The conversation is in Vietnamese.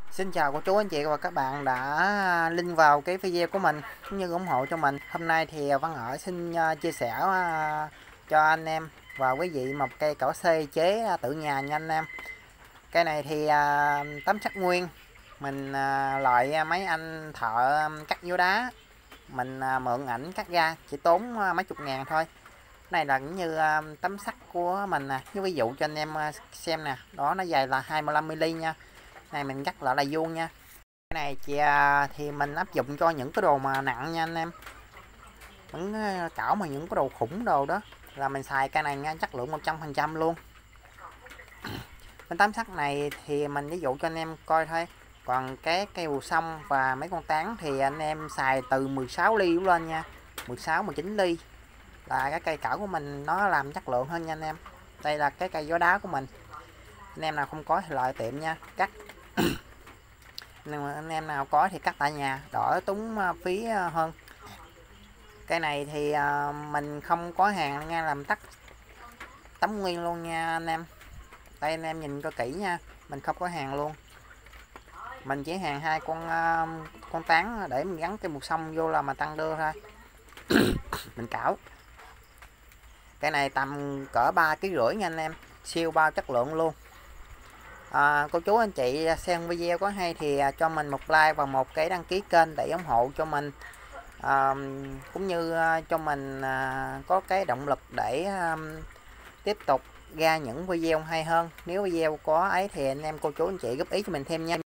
Xin chào cô chú anh chị và các bạn đã link vào cái video của mình cũng như ủng hộ cho mình. Hôm nay thì Văn Ở xin chia sẻ cho anh em và quý vị một cây cỏ xê chế tự nhà nha anh em. Cây này thì tấm sắt nguyên, mình loại mấy anh thợ cắt vô đá, mình mượn ảnh cắt ra chỉ tốn mấy chục ngàn thôi. Này là cũng như tấm sắt của mình nè, với ví dụ cho anh em xem nè, đó nó dài là 25mm nha. Này mình cắt lại là vuông nha. Cái này thì mình áp dụng cho những cái đồ mà nặng nha anh em, những cảo mà những cái đồ khủng đồ đó là mình xài cây này nha, chất lượng 100% luôn. Bên tấm sắt này thì mình ví dụ cho anh em coi thôi, còn cái cây bù sông và mấy con tán thì anh em xài từ 16 ly lên nha, 16-19 ly là cái cây cảo của mình nó làm chất lượng hơn nha anh em. Đây là cái cây gió đá của mình, anh em nào không có thì lại tiệm nha, cắt. Nhưng mà anh em nào có thì cắt tại nhà đỡ tốn phí hơn. Cây này thì mình không có hàng nha, làm tắt tấm nguyên luôn nha anh em. Đây anh em nhìn coi kỹ nha, mình không có hàng luôn, mình chỉ hàng hai con tán để mình gắn cái buộc sông vô là mà tăng đưa thôi. Mình cảo cái này tầm cỡ 3,5 kg nha anh em, siêu bao chất lượng luôn. Cô chú anh chị xem video có hay thì cho mình một like và một cái đăng ký kênh để ủng hộ cho mình, cũng như cho mình có cái động lực để tiếp tục ra những video hay hơn. Nếu video có ấy thì anh em cô chú anh chị góp ý cho mình thêm nha.